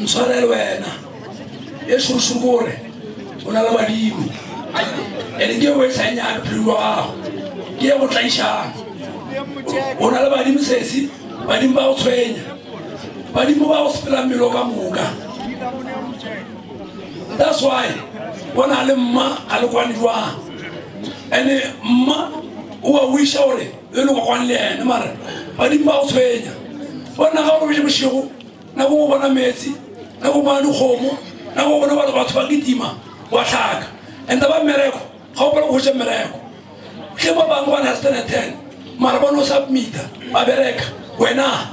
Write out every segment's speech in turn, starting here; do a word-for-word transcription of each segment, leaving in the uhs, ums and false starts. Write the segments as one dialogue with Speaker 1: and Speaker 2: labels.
Speaker 1: mswarele wena eshurushurukure una la badimo ene ke we tsanya philo gago ke go tlaishana ona la badimo sesi badimo ba go tshwenya badimo ba go sepela mmelo ka moka. That's why bona le mma a le kwani jwa ene mma o wisha ore le go kwani le ene mara badimo ba go tshwenya bona ga o re boshigo na go bona metsi na go bona dikgomo na go bona batho ba kitima wa tlhaka enda ba mereko ga o pela go je mereko ke ba bang ba na stand ten mara ba no submit ba bereka wena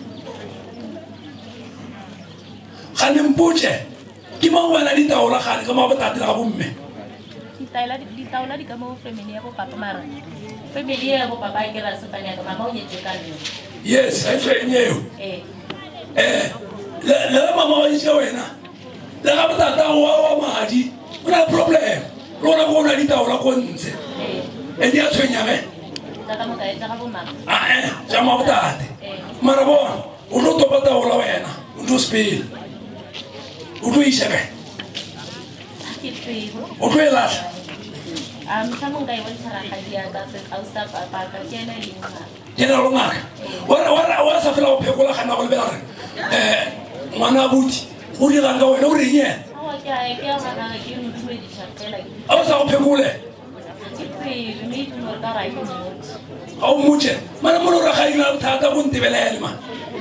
Speaker 1: khane mputse ke mo wena di taola khane ka mo ba tatela ga bomme
Speaker 2: di taola di taola di ka mo family ya go papa mara family ya go papa ke la sepanya ka mama o nyetse ka le
Speaker 1: yes I say nyew
Speaker 2: eh
Speaker 1: eh la mama wa itse wena la ga tata wa wa madi una problem lona go na di taola go ntse eh e dia tshwenya me
Speaker 2: tata mo ka etsa ga bo mama
Speaker 1: ah eh ja mo botate mara bona o no to pata ola wena o do spill o do isebe
Speaker 2: ke tsebo
Speaker 1: o do ela
Speaker 2: a msa mo ga e bontsha ga dia ka se ka usa papa ka kena le ngaka
Speaker 1: kena lo ngaka wara wara wa sa fela o phekola gana go le bela eh ngwana buti o di ganga wena o reng yena
Speaker 2: awa ke a ke a ngaka ke mo dumedisa fela
Speaker 1: a sa go phekole
Speaker 2: ke tsebo me di mo ka ra ke mo
Speaker 1: au muche mara mo ra ga ina thata go ntebelele ma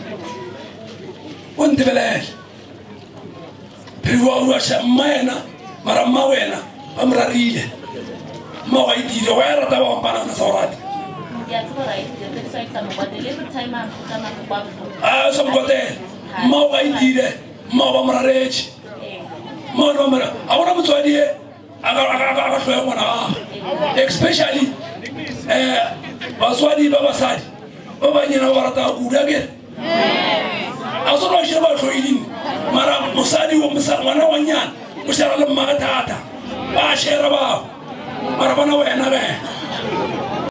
Speaker 1: o ntebelele Piwa wa sha maena mara mawena amrarile mawa idile wa ra ta wa bana na sorati
Speaker 2: ya tsora ite ke sai tsa mo kwatele every time a go kana go kwa
Speaker 1: ah so mkote mawa idile mawa mrarechi mawa no mara awona mtswadi aga aga aga hloya mona especially eh baswadi baba sadi baba nyina wa ra ta ku dage asoro shira ba hloyini mara musadi wo musana wa nyana mushara le magata ba shera ba mara bana wena be